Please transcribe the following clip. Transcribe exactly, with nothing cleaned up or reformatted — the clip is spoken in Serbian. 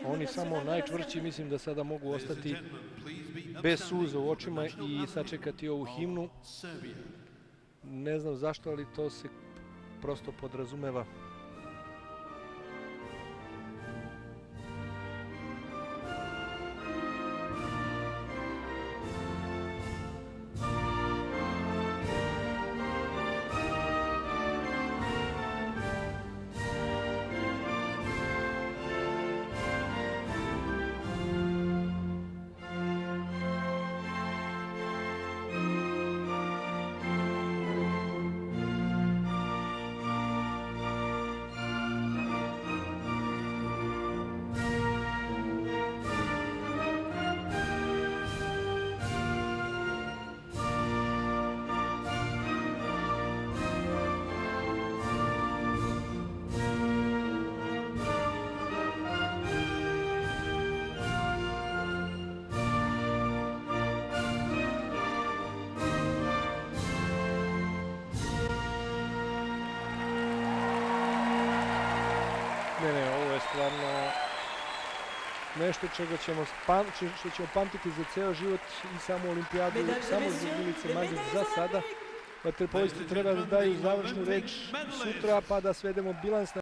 oni samo najčvršći mislim da sada mogu ostati bez suza u očima i sačekati ovu himnu. Ne znam zašto, ali to se prosto podrazumeva. Ne, ne, ovo je stvarno nešto čega ćemo, što ćemo pamtiti za ceo život i samo olimpijadu, samo zbog Milice Magić za sada. Vaterpolisti treba da daju završnu reč sutra pa da svedemo bilans.